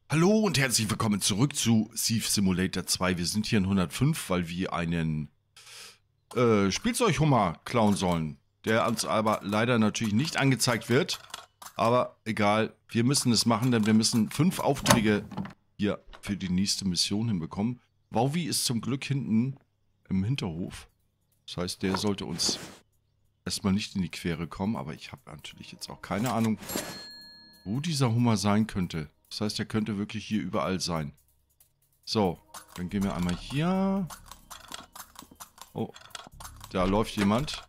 Hallo und herzlich willkommen zurück zu Thief Simulator 2. Wir sind hier in 105, weil wir einen Spielzeughummer klauen sollen. Der uns aber leider natürlich nicht angezeigt wird. Aber egal, wir müssen es machen, denn wir müssen 5 Aufträge hier für die nächste Mission hinbekommen. Wauwi ist zum Glück hinten im Hinterhof. Das heißt, der sollte uns erstmal nicht in die Quere kommen. Aber ich habe natürlich jetzt auch keine Ahnung, wo dieser Hummer sein könnte. Das heißt, er könnte wirklich hier überall sein. So, dann gehen wir einmal hier. Oh, da läuft jemand.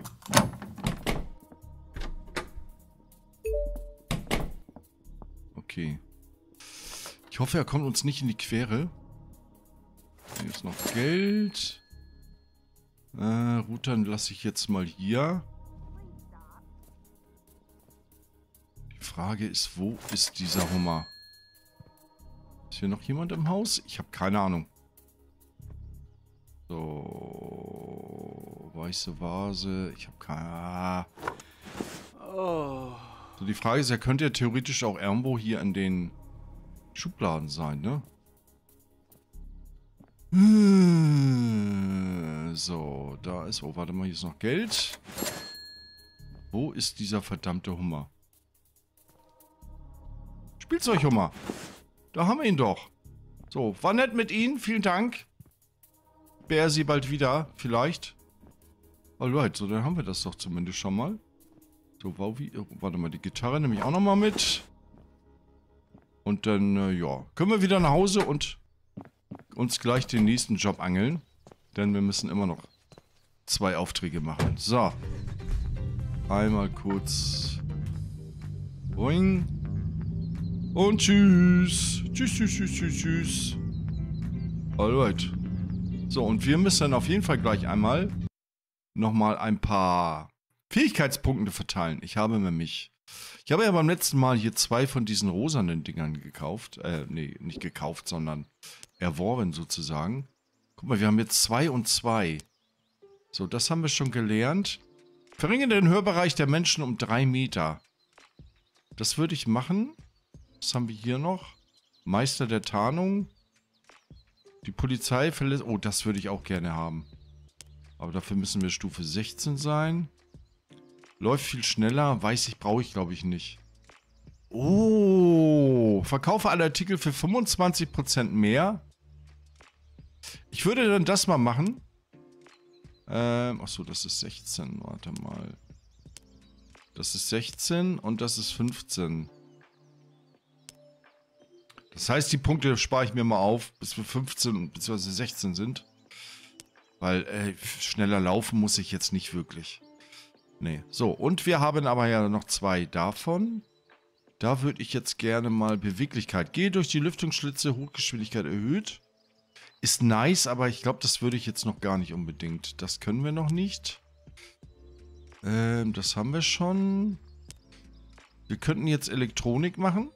Okay. Ich hoffe, er kommt uns nicht in die Quere. Hier ist noch Geld. Routern lasse ich jetzt mal hier. Die Frage ist, wo ist dieser Hummer? Ist hier noch jemand im Haus? Ich habe keine Ahnung. So, weiße Vase. Ich habe keine... So, die Frage ist, er könnte ja theoretisch auch irgendwo hier in den Schubladen sein, ne? So, da ist... Oh, warte mal, hier ist noch Geld. Wo ist dieser verdammte Hummer? Spielzeughummer. Da haben wir ihn doch. So, war nett mit Ihnen. Vielen Dank. Wäre sie bald wieder, vielleicht. Alright, so, dann haben wir das doch zumindest schon mal. So, Wauwi. Oh, warte mal, die Gitarre nehme ich auch nochmal mit. Und dann, ja, können wir wieder nach Hause und uns gleich den nächsten Job angeln. Denn wir müssen immer noch 2 Aufträge machen. So. Einmal kurz. Boing. Und tschüss. Tschüss, tschüss, tschüss, tschüss, tschüss. Alright. So, und wir müssen auf jeden Fall gleich einmal nochmal ein paar Fähigkeitspunkte verteilen. Ich habe ja beim letzten Mal hier 2 von diesen rosanen Dingern gekauft. Nee, nicht gekauft, sondern erworben sozusagen. Guck mal, wir haben jetzt 2 und 2. So, das haben wir schon gelernt. Verringere den Hörbereich der Menschen um 3 Meter. Das würde ich machen. Was haben wir hier noch? Meister der Tarnung. Die Polizei verlässt... Oh, das würde ich auch gerne haben. Aber dafür müssen wir Stufe 16 sein. Läuft viel schneller. Weiß ich, brauche ich, glaube ich, nicht. Oh, verkaufe alle Artikel für 25% mehr. Ich würde dann das mal machen. Achso, das ist 16. Warte mal. Das ist 16 und das ist 15. Das heißt, die Punkte spare ich mir mal auf, bis wir 15 bzw. 16 sind. Weil schneller laufen muss ich jetzt nicht wirklich. Nee. So, und wir haben aber ja noch 2 davon. Da würde ich jetzt gerne mal Beweglichkeit. Gehe durch die Lüftungsschlitze, Hochgeschwindigkeit erhöht. Ist nice, aber ich glaube, das würde ich jetzt noch gar nicht unbedingt. Das können wir noch nicht. Das haben wir schon. Wir könnten jetzt Elektronik machen.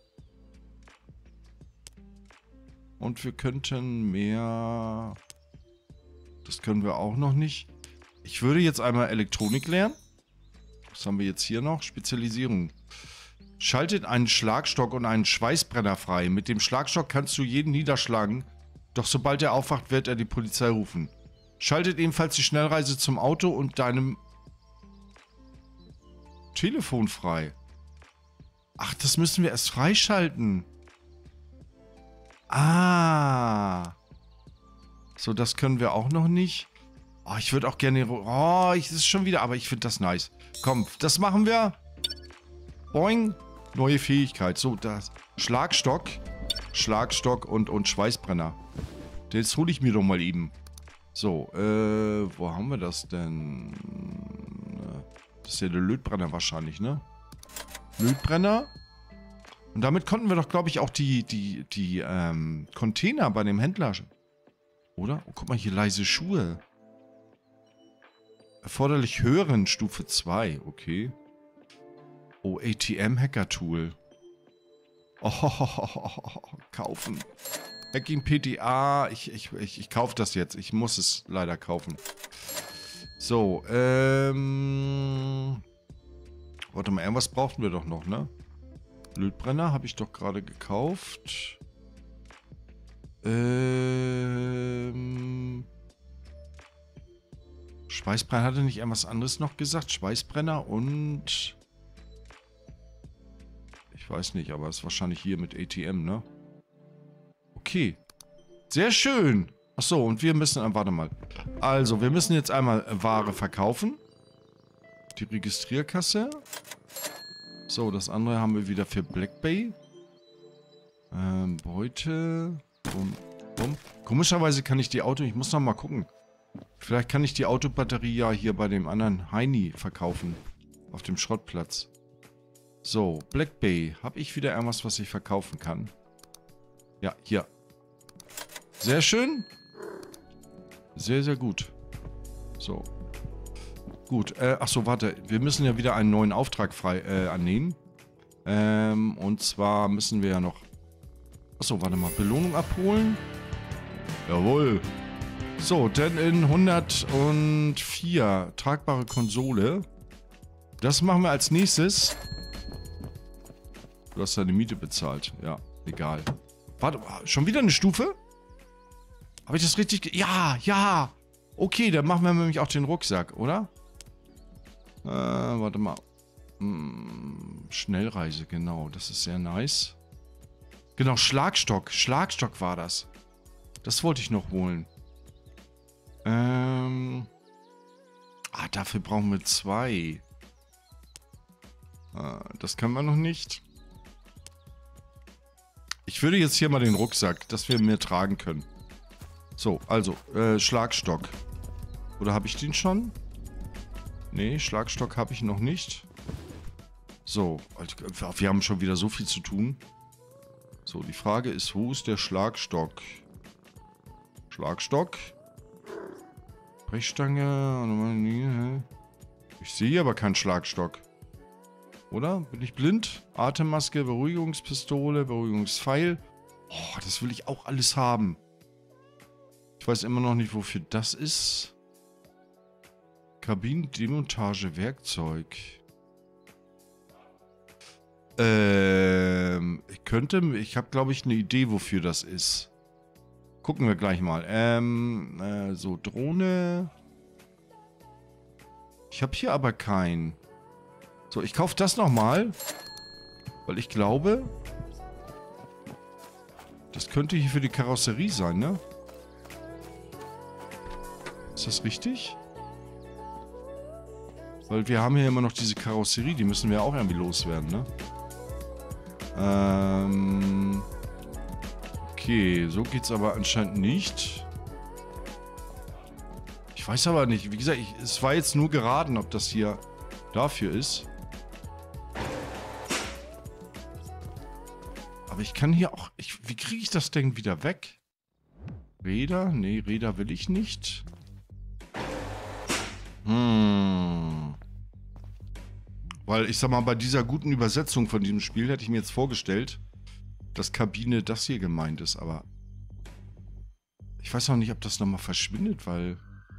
Und wir könnten mehr... Das können wir auch noch nicht. Ich würde jetzt einmal Elektronik lernen. Was haben wir jetzt hier noch? Spezialisierung. Schaltet einen Schlagstock und einen Schweißbrenner frei. Mit dem Schlagstock kannst du jeden niederschlagen. Doch sobald er aufwacht, wird er die Polizei rufen. Schaltet ebenfalls die Schnellreise zum Auto und deinem Telefon frei. Ach, das müssen wir erst freischalten. Ah. So, das können wir auch noch nicht. Oh, ich würde auch gerne... Oh, das ist schon wieder... Aber ich finde das nice. Komm, das machen wir. Boing. Neue Fähigkeit. So, das... Schlagstock. Schlagstock und Schweißbrenner. Das hole ich mir doch mal eben. So, wo haben wir das denn? Das ist ja der Lötbrenner wahrscheinlich, ne? Lötbrenner. Und damit konnten wir doch, glaube ich, auch die Container bei dem Händler... Oder? Oh, guck mal, hier leise Schuhe. Erforderlich hören, Stufe 2. Okay. Oh, ATM-Hacker-Tool. Oh, kaufen. Hacking PTA. Ich kaufe das jetzt. Ich muss es leider kaufen. So, warte mal, irgendwas brauchten wir doch noch, ne? Lötbrenner habe ich doch gerade gekauft. Schweißbrenner, hatte nicht irgendwas anderes noch gesagt? Schweißbrenner und... Ich weiß nicht, aber es ist wahrscheinlich hier mit ATM, ne? Okay. Sehr schön. Achso, und wir müssen... warte mal. Also, wir müssen jetzt einmal Ware verkaufen. Die Registrierkasse. So, das andere haben wir wieder für Black Bay. Beute. Bum, bum. Komischerweise kann ich die Auto... Ich muss noch mal gucken. Vielleicht kann ich die Autobatterie ja hier bei dem anderen Heini verkaufen. Auf dem Schrottplatz. So, Black Bay. Habe ich wieder irgendwas, was ich verkaufen kann? Ja, hier. Sehr schön. Sehr, sehr gut. So. Gut. Achso, warte. Wir müssen ja wieder einen neuen Auftrag annehmen. Und zwar müssen wir ja noch... Achso, warte mal. Belohnung abholen. Jawohl. So, denn in 104 tragbare Konsole. Das machen wir als nächstes. Du hast deine Miete bezahlt. Ja, egal. Warte, schon wieder eine Stufe? Habe ich das richtig... Ja, ja. Okay, dann machen wir nämlich auch den Rucksack, oder? Warte mal. Schnellreise, genau. Das ist sehr nice. Genau, Schlagstock. Schlagstock war das. Das wollte ich noch holen. Dafür brauchen wir 2. Das können wir noch nicht. Ich würde jetzt hier mal den Rucksack, dass wir mehr tragen können. So, also, Schlagstock. Oder habe ich den schon? Nee, Schlagstock habe ich noch nicht. So, wir haben schon wieder so viel zu tun. So, die Frage ist, wo ist der Schlagstock? Schlagstock. Brechstange. Ich sehe aber keinen Schlagstock. Oder? Bin ich blind? Atemmaske, Beruhigungspistole, Beruhigungspfeil. Oh, das will ich auch alles haben. Ich weiß immer noch nicht, wofür das ist. Kabinendemontage, Werkzeug. Ich habe, glaube ich, eine Idee, wofür das ist. Gucken wir gleich mal. So, Drohne. Ich habe hier aber keinen. So, ich kaufe das nochmal. Weil ich glaube, das könnte hier für die Karosserie sein, ne? Ist das richtig? Weil wir haben hier immer noch diese Karosserie, die müssen wir auch irgendwie loswerden, ne? Okay, so geht's aber anscheinend nicht. Ich weiß aber nicht, wie gesagt, es war jetzt nur geraten, ob das hier dafür ist. Aber ich kann hier auch... wie kriege ich das Ding wieder weg? Räder? Nee, Räder will ich nicht. Weil ich sag mal, bei dieser guten Übersetzung von diesem Spiel hätte ich mir jetzt vorgestellt, dass Kabine das hier gemeint ist, aber... Ich weiß auch nicht, ob das nochmal verschwindet, weil...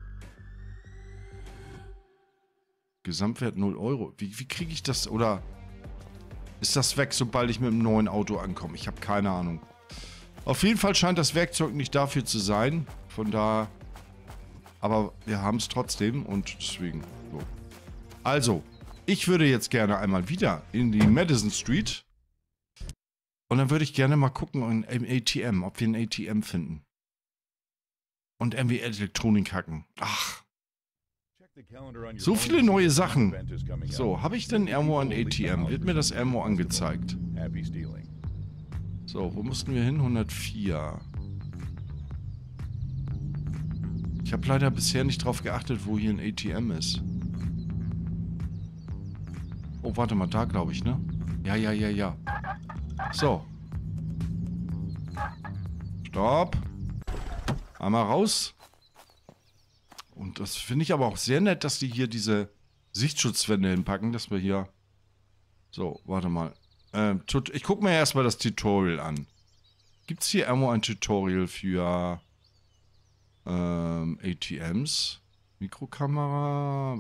Gesamtwert 0 Euro. Wie kriege ich das? Oder... Ist das weg, sobald ich mit einem neuen Auto ankomme? Ich habe keine Ahnung. Auf jeden Fall scheint das Werkzeug nicht dafür zu sein. Von da... Aber wir haben es trotzdem und deswegen... So. Also, ich würde jetzt gerne einmal wieder in die Madison Street. Und dann würde ich gerne mal gucken im ATM, ob wir ein ATM finden. Und irgendwie Elektronik hacken. Ach. So viele neue Sachen. So, habe ich denn irgendwo ein ATM? Wird mir das irgendwo angezeigt? So, wo mussten wir hin? 104. Ich habe leider bisher nicht drauf geachtet, wo hier ein ATM ist. Oh, warte mal, da glaube ich, ne? Ja. So. Stopp. Einmal raus. Und das finde ich aber auch sehr nett, dass die hier diese Sichtschutzwände hinpacken, dass wir hier... So, warte mal. Ich gucke mir erstmal das Tutorial an. Gibt es hier irgendwo ein Tutorial für ATMs? Mikrokamera?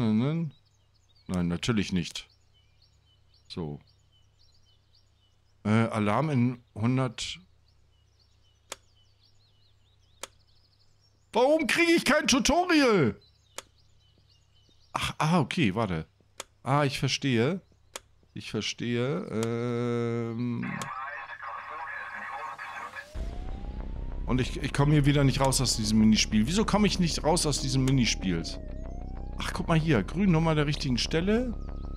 Nein, natürlich nicht. So. Alarm in 100... Warum kriege ich kein Tutorial? Ach, okay, warte. Ah, ich verstehe. Ich verstehe. Und ich komme hier wieder nicht raus aus diesem Minispiel. Wieso komme ich nicht raus aus diesem Minispiel? Ach, guck mal hier. Grün nochmal der richtigen Stelle.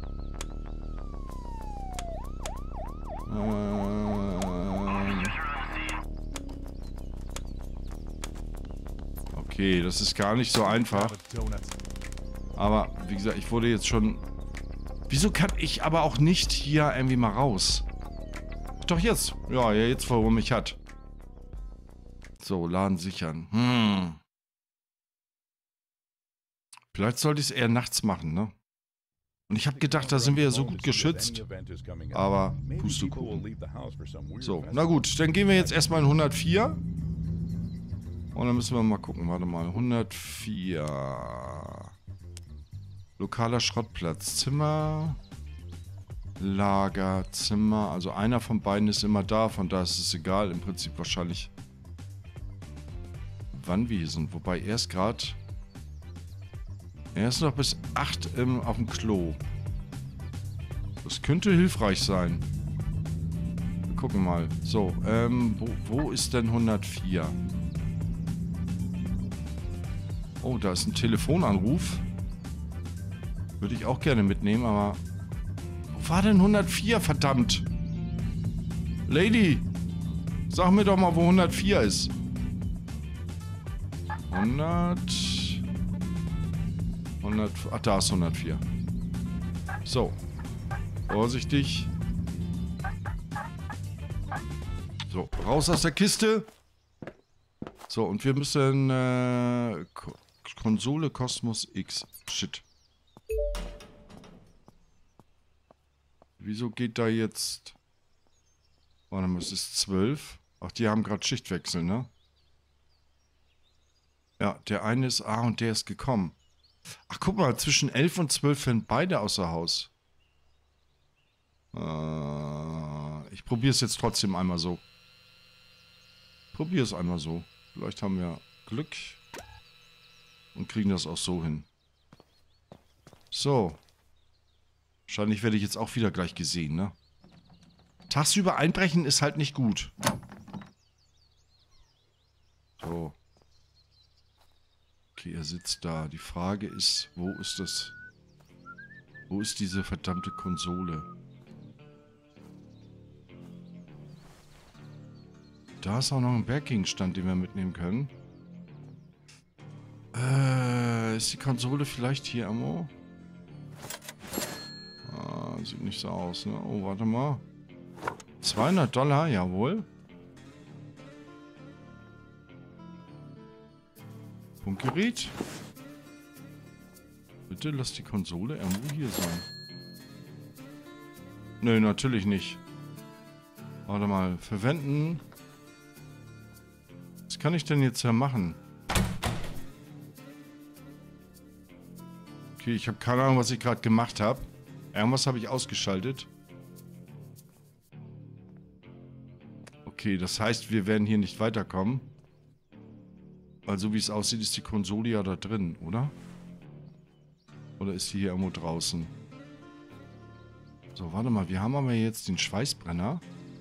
Okay, das ist gar nicht so einfach. Aber, wie gesagt, ich wurde jetzt schon... Wieso kann ich aber auch nicht hier irgendwie mal raus? Doch jetzt. Ja, jetzt, wo er mich hat. So, Laden sichern. Vielleicht sollte ich es eher nachts machen, ne? Und ich habe gedacht, da sind wir ja so gut geschützt. Aber, Pustekuchen. So, na gut, dann gehen wir jetzt erstmal in 104. Und dann müssen wir mal gucken, warte mal. 104. Lokaler Schrottplatz. Zimmer. Lager. Zimmer. Also einer von beiden ist immer da. Von da ist es egal. Im Prinzip wahrscheinlich, wann wir hier sind. Wobei er ist gerade... Er ist noch bis 8 auf dem Klo. Das könnte hilfreich sein. Wir gucken mal. So, wo ist denn 104? Oh, da ist ein Telefonanruf. Würde ich auch gerne mitnehmen, aber... Wo war denn 104, verdammt? Lady! Sag mir doch mal, wo 104 ist. 100... Ach, da ist 104. So. Vorsichtig. So, raus aus der Kiste. So, und wir müssen... Konsole Cosmos X. Shit. Wieso geht da jetzt... Warte mal, es ist 12. Ach, die haben gerade Schichtwechsel, ne? Ja, der eine ist A und der ist gekommen. Ach, guck mal, zwischen 11 und 12 werden beide außer Haus. Ich probiere es jetzt trotzdem einmal so. Probiere es einmal so. Vielleicht haben wir Glück. Und kriegen das auch so hin. So. Wahrscheinlich werde ich jetzt auch wieder gleich gesehen, ne? Tagsüber einbrechen ist halt nicht gut. So. Okay, er sitzt da. Die Frage ist, wo ist das? Wo ist diese verdammte Konsole? Da ist auch noch ein Berggegenstand, den wir mitnehmen können. Ist die Konsole vielleicht hier irgendwo? Sieht nicht so aus, ne? Oh, warte mal. $200, jawohl. Funkgerät. Bitte lass die Konsole irgendwo hier sein. Nö, natürlich nicht. Warte mal, verwenden. Was kann ich denn jetzt hier machen? Okay, ich habe keine Ahnung, was ich gerade gemacht habe. Irgendwas habe ich ausgeschaltet. Okay, das heißt, wir werden hier nicht weiterkommen. Weil so wie es aussieht, ist die Konsole ja da drin, oder? Oder ist die hier irgendwo draußen? So, warte mal, wir haben aber jetzt den Schweißbrenner.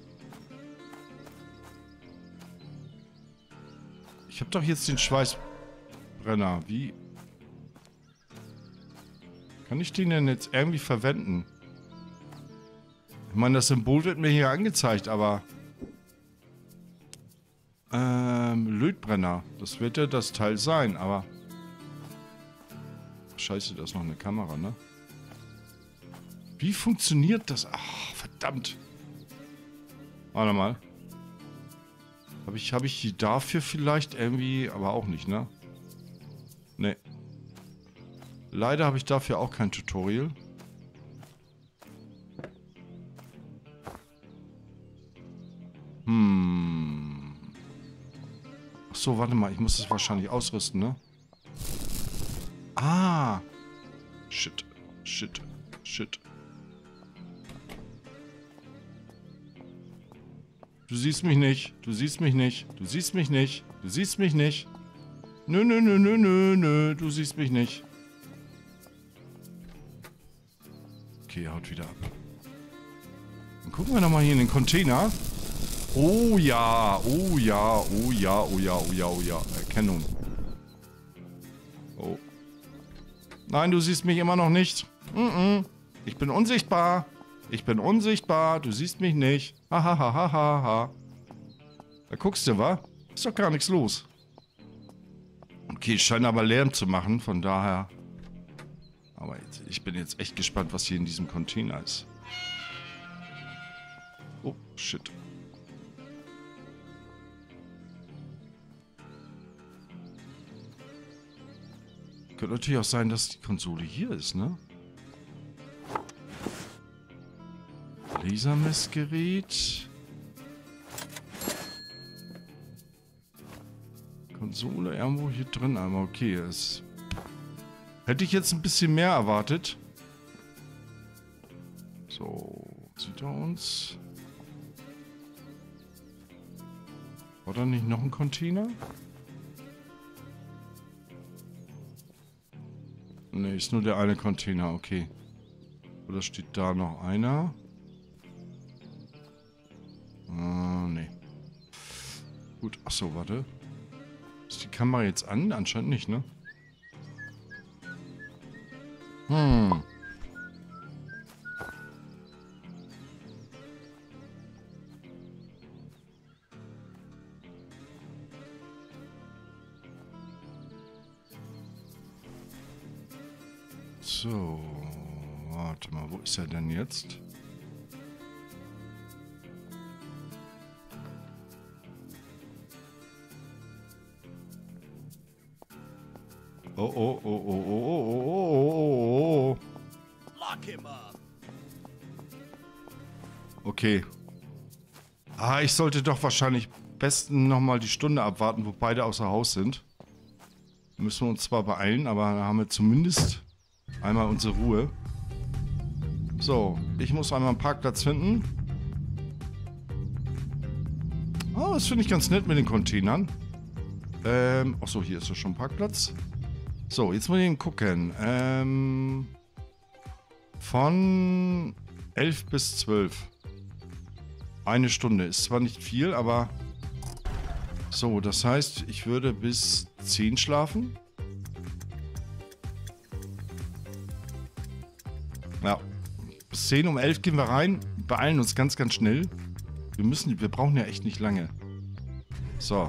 Ich habe doch jetzt den Schweißbrenner. Wie... Kann ich den denn jetzt irgendwie verwenden? Ich meine, das Symbol wird mir hier angezeigt, aber... Lötbrenner. Das wird ja das Teil sein, aber... Scheiße, da ist noch eine Kamera, ne? Wie funktioniert das? Ach, verdammt. Warte mal. Hab ich die dafür vielleicht irgendwie... Aber auch nicht, ne? Ne. Leider habe ich dafür auch kein Tutorial. Ach so, warte mal. Ich muss das wahrscheinlich ausrüsten, ne? Ah. Shit. Shit. Shit. Du siehst mich nicht. Du siehst mich nicht. Du siehst mich nicht. Du siehst mich nicht. Nö, nö, nö, nö, nö, nö. Du siehst mich nicht. Okay, er haut wieder ab. Dann gucken wir nochmal hier in den Container. Oh ja, oh ja, oh ja, oh ja, oh ja, oh ja. Erkennung. Oh. Nein, du siehst mich immer noch nicht. Ich bin unsichtbar. Ich bin unsichtbar. Du siehst mich nicht. Hahaha. Da guckst du, wa? Ist doch gar nichts los. Okay, scheint aber Lärm zu machen, von daher. Aber ich bin jetzt echt gespannt, was hier in diesem Container ist. Oh, shit. Könnte natürlich auch sein, dass die Konsole hier ist, ne? Lasermessgerät. Konsole irgendwo hier drin, aber okay, es hätte ich jetzt ein bisschen mehr erwartet. So, sieht er uns? War da nicht noch ein Container? Ne, ist nur der eine Container, okay. Oder steht da noch einer? Ne. Gut, achso, warte. Ist die Kamera jetzt an? Anscheinend nicht, ne? So, warte mal, wo ist er denn jetzt? Oh, oh, oh, oh, oh, oh, oh, oh, oh. Lock him up. Okay. Ah, ich sollte doch wahrscheinlich besten nochmal die Stunde abwarten, wo beide außer Haus sind. Müssen wir uns zwar beeilen, aber da haben wir zumindest einmal unsere Ruhe. So, ich muss einmal einen Parkplatz finden. Oh, das finde ich ganz nett mit den Containern. Achso, hier ist ja schon ein Parkplatz. So, jetzt muss ich eben gucken. Von 11 bis 12. Eine Stunde. Ist zwar nicht viel, aber... So, das heißt, ich würde bis 10 schlafen. Ja. Bis 10, um 11 gehen wir rein. Beeilen uns ganz, ganz schnell. Wir brauchen ja echt nicht lange. So.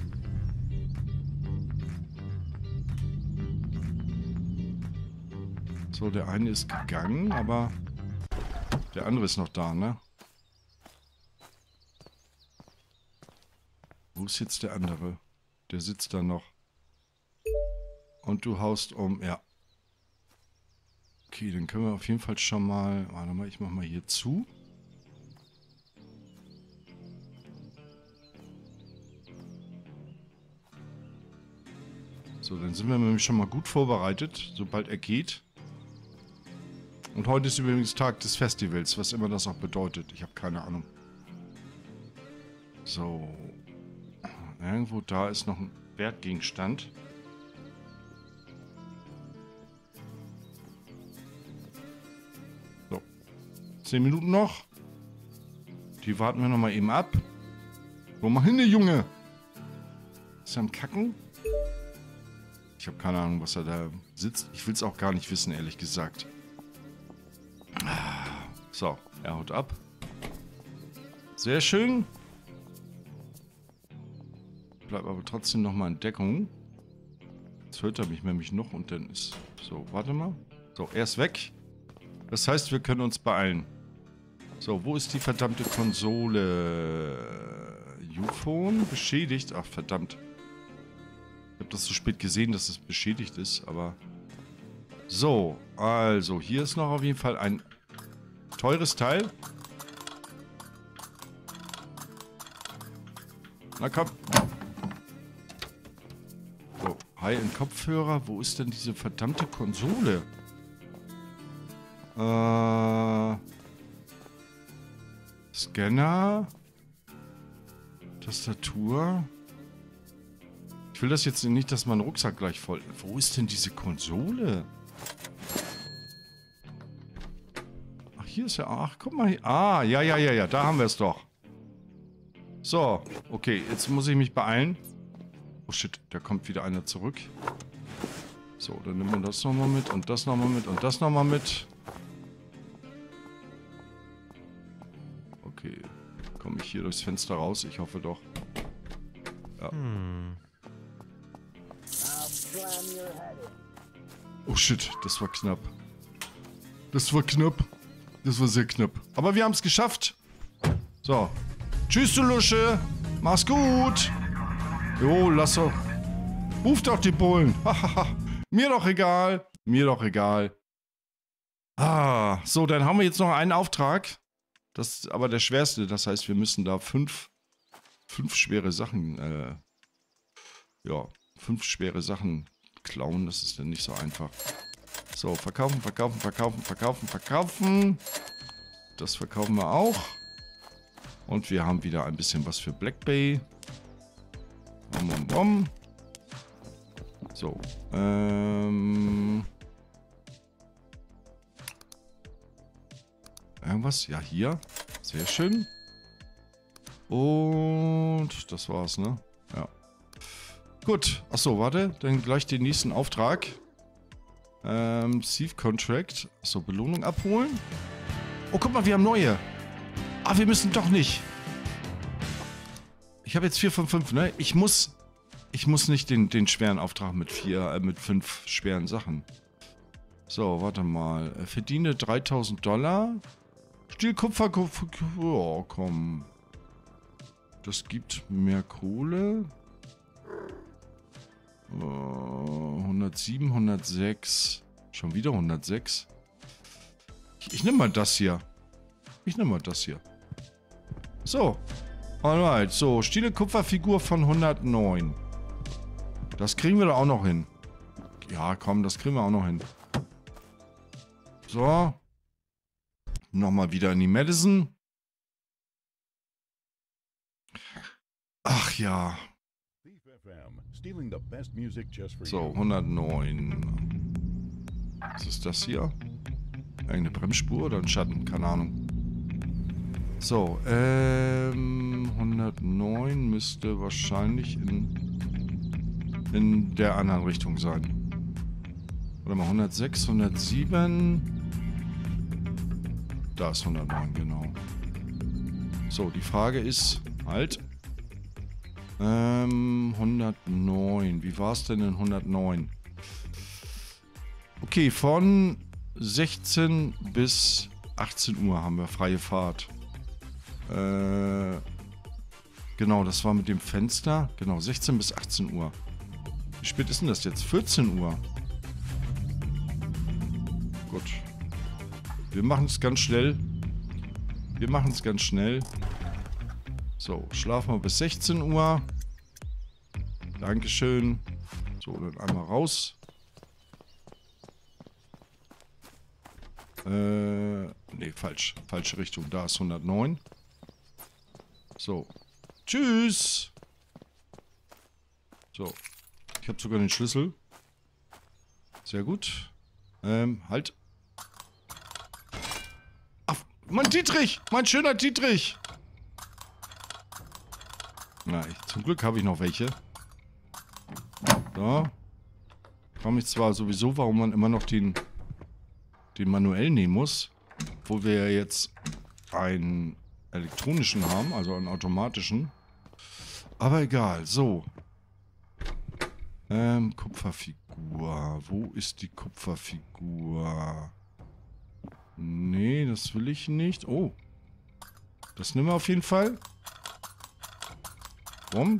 So, der eine ist gegangen, aber der andere ist noch da, ne? Wo ist jetzt der andere? Der sitzt da noch. Und du haust um, ja. Okay, dann können wir auf jeden Fall schon mal... Warte mal, ich mach mal hier zu. So, dann sind wir nämlich schon mal gut vorbereitet, sobald er geht. Und heute ist übrigens Tag des Festivals, was immer das auch bedeutet. Ich habe keine Ahnung. So. Irgendwo da ist noch ein Wertgegenstand. So. 10 Minuten noch. Die warten wir nochmal eben ab. Wo mal hin, der Junge? Ist er am Kacken? Ich habe keine Ahnung, was er da sitzt. Ich will es auch gar nicht wissen, ehrlich gesagt. So, er haut ab. Sehr schön. Bleibt aber trotzdem nochmal in Deckung. Jetzt hört er mich nämlich noch und dann ist... So, warte mal. So, er ist weg. Das heißt, wir können uns beeilen. So, wo ist die verdammte Konsole? U-Phone? Beschädigt? Ach, verdammt. Ich habe das so spät gesehen, dass es beschädigt ist, aber... So, also, hier ist noch auf jeden Fall ein teures Teil. Na komm. So, High-End-Kopfhörer. Wo ist denn diese verdammte Konsole? Scanner. Tastatur. Ich will das jetzt nicht, dass mein Rucksack gleich voll... Wo ist denn diese Konsole? Ach, hier ist ja... Ach, guck mal hier. Ah, ja. Da haben wir es doch. So, okay. Jetzt muss ich mich beeilen. Oh shit, da kommt wieder einer zurück. So, dann nehmen wir das nochmal mit und das nochmal mit und das nochmal mit. Okay. Komme ich hier durchs Fenster raus? Ich hoffe doch. Ja. Oh shit, das war knapp. Das war knapp. Das war sehr knapp. Aber wir haben es geschafft. So. Tschüss, du Lusche. Mach's gut. Jo, lass doch. Ruf doch die Bullen. Mir doch egal. Mir doch egal. Ah, so, dann haben wir jetzt noch einen Auftrag. Das ist aber der schwerste. Das heißt, wir müssen da fünf schwere Sachen, ja, 5 schwere Sachen klauen. Das ist dann nicht so einfach. So, verkaufen. Das verkaufen wir auch. Und wir haben wieder ein bisschen was für Black Bay. Bom. So, irgendwas? Ja, hier. Sehr schön. Und das war's, ne? Ja. Gut. Achso, warte. Dann gleich den nächsten Auftrag. Thief Contract. Achso, Belohnung abholen. Oh, guck mal, wir haben neue. Ah, wir müssen doch nicht. Ich habe jetzt 4 von 5, ne? Ich muss nicht den schweren Auftrag mit 5 schweren Sachen. So, warte mal. Verdiene $3000. Stielkupfer. Oh, komm. Das gibt mehr Kohle. 107, 106. Schon wieder 106. Ich nehme mal das hier. So. Alright. So, Stiele-Kupferfigur von 109. Das kriegen wir doch auch noch hin. Ja, komm, das kriegen wir auch noch hin. So. Nochmal wieder in die Madison. Ach ja. So, 109. Was ist das hier? Eine Bremsspur oder ein Schatten? Keine Ahnung. So, 109 müsste wahrscheinlich in der anderen Richtung sein. Warte mal, 106, 107. Da ist 109, genau. So, die Frage ist, halt. 109. Wie war es denn in 109? Okay, von 16 bis 18 Uhr haben wir freie Fahrt. Genau, das war mit dem Fenster. Genau, 16 bis 18 Uhr. Wie spät ist denn das jetzt? 14 Uhr. Gut. Wir machen es ganz schnell. So, schlafen wir bis 16 Uhr. Dankeschön. So, dann einmal raus. Nee, falsch. Falsche Richtung. Da ist 109. So. Tschüss. So. Ich habe sogar den Schlüssel. Sehr gut. Halt. Ach, mein Dietrich! Mein schöner Dietrich! Na, zum Glück habe ich noch welche. So. Ich frage mich zwar sowieso, warum man immer noch den manuell nehmen muss. Obwohl wir ja jetzt einen elektronischen haben, also einen automatischen. Aber egal, so. Kupferfigur. Wo ist die Kupferfigur? Nee, das will ich nicht. Oh. Das nehmen wir auf jeden Fall. Bumm.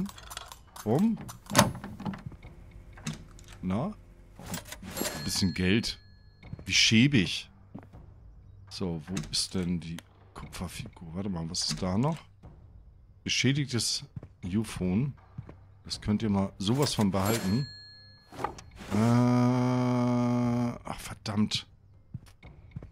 Na? Ein bisschen Geld. Wie schäbig. So, wo ist denn die Kupferfigur? Warte mal, was ist da noch? Beschädigtes U-Phone. Das könnt ihr mal sowas von behalten. Ach, verdammt.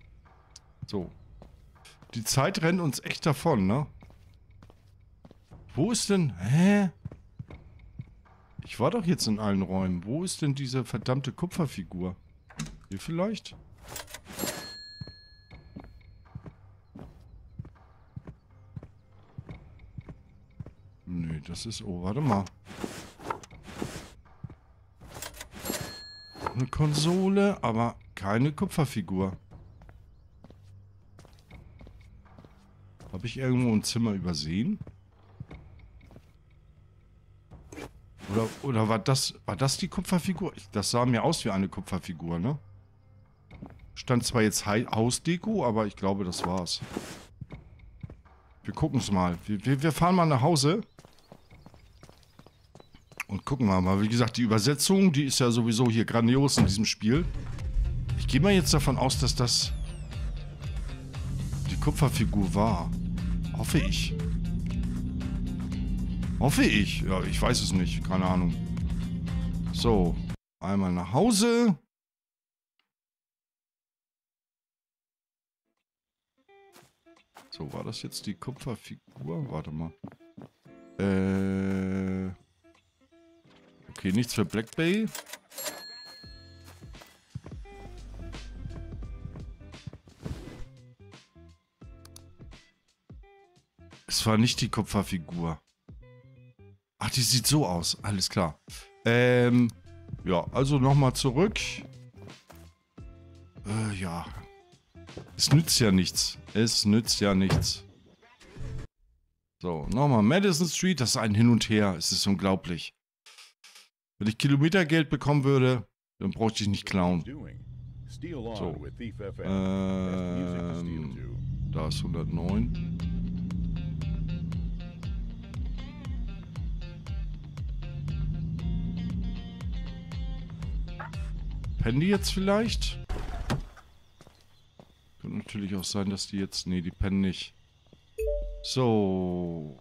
So. Die Zeit rennt uns echt davon, ne? Wo ist denn... Hä? Ich war doch jetzt in allen Räumen. Wo ist denn diese verdammte Kupferfigur? Hier vielleicht? Nö, das ist... Oh, warte mal. Eine Konsole, aber keine Kupferfigur. Habe ich irgendwo ein Zimmer übersehen? Oder war das die Kupferfigur? Das sah mir aus wie eine Kupferfigur, ne? Stand zwar jetzt Hausdeko, aber ich glaube, das war's. Wir gucken es mal. Wir fahren mal nach Hause. Und gucken wir mal. Wie gesagt, die Übersetzung, die ist ja sowieso hier grandios in diesem Spiel. Ich gehe mal jetzt davon aus, dass das die Kupferfigur war. Hoffe ich. Hoffe ich. Ja, ich weiß es nicht. Keine Ahnung. So. Einmal nach Hause. So, war das jetzt die Kupferfigur? Warte mal. Okay, nichts für Black Bay. Es war nicht die Kupferfigur. Ach, die sieht so aus. Alles klar. Ja, also nochmal zurück. Ja. Es nützt ja nichts. Es nützt ja nichts. So, nochmal Madison Street. Das ist ein Hin und Her. Es ist unglaublich. Wenn ich Kilometergeld bekommen würde, dann bräuchte ich nicht klauen. So. Da ist 109. Pennen die jetzt vielleicht? Könnte natürlich auch sein, dass die jetzt... Nee, die pennen nicht. So.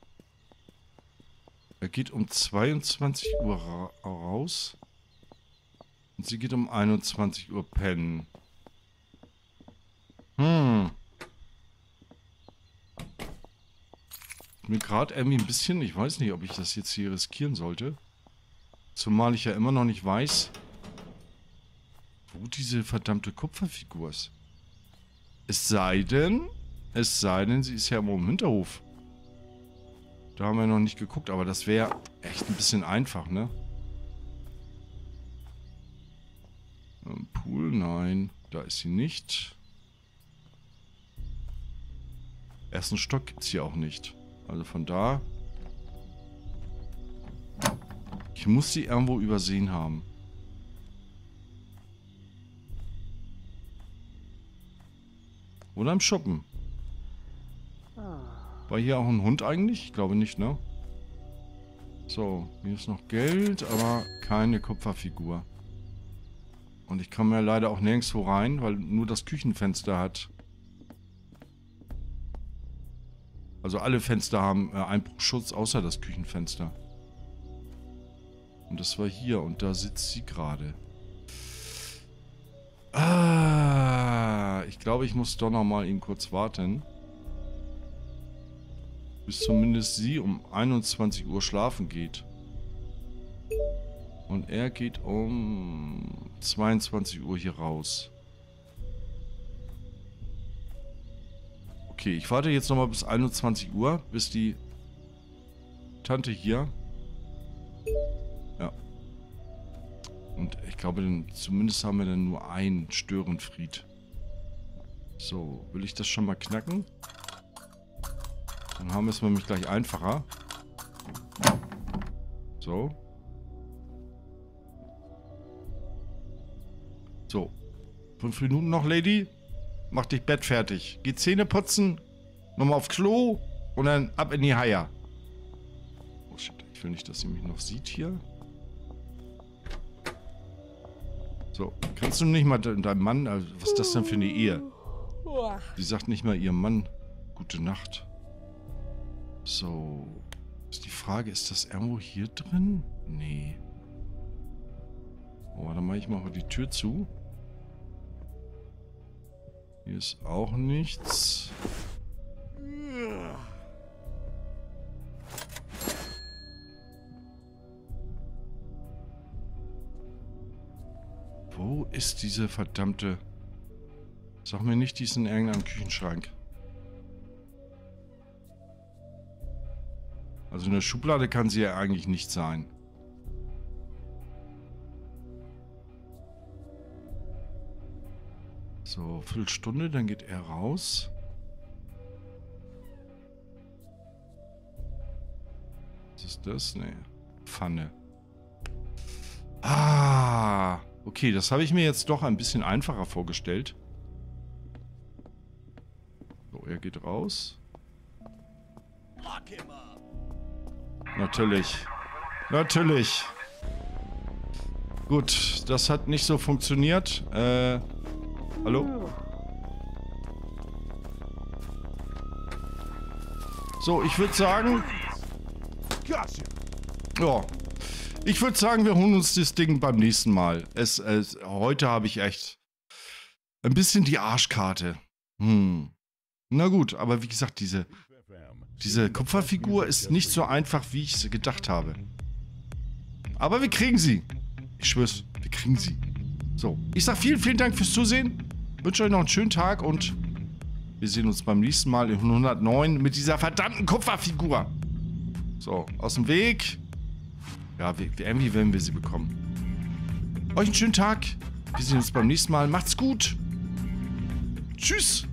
Er geht um 22 Uhr raus. Und sie geht um 21 Uhr pennen. Mir gerade irgendwie ein bisschen... Ich weiß nicht, ob ich das jetzt hier riskieren sollte. Zumal ich ja immer noch nicht weiß, wo diese verdammte Kupferfigur ist. Es sei denn, sie ist ja im Hinterhof. Da haben wir noch nicht geguckt, aber das wäre echt ein bisschen einfach, ne? Pool, nein. Da ist sie nicht. Ersten Stock gibt es hier auch nicht. Also von da. Ich muss sie irgendwo übersehen haben. Oder im Schuppen. War hier auch ein Hund eigentlich? Ich glaube nicht, ne? So, hier ist noch Geld, aber keine Kupferfigur. Und ich komme ja leider auch nirgendwo rein, weil nur das Küchenfenster hat. Also alle Fenster haben Einbruchschutz, außer das Küchenfenster. Und das war hier und da sitzt sie gerade. Ich glaube, ich muss doch noch mal ihn kurz warten. Bis zumindest sie um 21 Uhr schlafen geht. Und er geht um 22 Uhr hier raus. Okay, ich warte jetzt nochmal bis 21 Uhr, bis die Tante hier... Ja. Und ich glaube, zumindest haben wir dann nur einen Störenfried. So, will ich das schon mal knacken? Dann haben wir es nämlich gleich einfacher. So. So. 5 Minuten noch, Lady. Mach dich Bett fertig. Geh Zähne putzen. Nochmal aufs Klo. Und dann ab in die Haie. Oh shit. Ich will nicht, dass sie mich noch sieht hier. So. Kannst du nicht mal deinem Mann... Also, was ist das denn für eine Ehe? Sie sagt nicht mal ihrem Mann gute Nacht. So. Ist die Frage, ist das irgendwo hier drin? Nee. Oh, dann mache ich mal die Tür zu. Hier ist auch nichts. ist diese verdammte... Sag mir nicht, die ist in irgendeinem Küchenschrank. Also in der Schublade kann sie ja eigentlich nicht sein. So, Viertelstunde, dann geht er raus. Was ist das? Nee. Pfanne. Ah, okay, das habe ich mir jetzt doch ein bisschen einfacher vorgestellt. So, er geht raus. Natürlich. Natürlich. Gut, das hat nicht so funktioniert. Hallo? So, ich würde sagen... Ja. Ich würde sagen, wir holen uns das Ding beim nächsten Mal. Heute habe ich echt ein bisschen die Arschkarte. Na gut, aber wie gesagt, diese Kupferfigur ist nicht so einfach, wie ich es gedacht habe. Aber wir kriegen sie. Ich schwör's, wir kriegen sie. So, ich sag vielen, vielen Dank fürs Zusehen. Wünsche euch noch einen schönen Tag und wir sehen uns beim nächsten Mal in 109 mit dieser verdammten Kupferfigur. So, aus dem Weg. Ja, irgendwie werden wir sie bekommen. Euch einen schönen Tag. Wir sehen uns beim nächsten Mal. Macht's gut. Tschüss.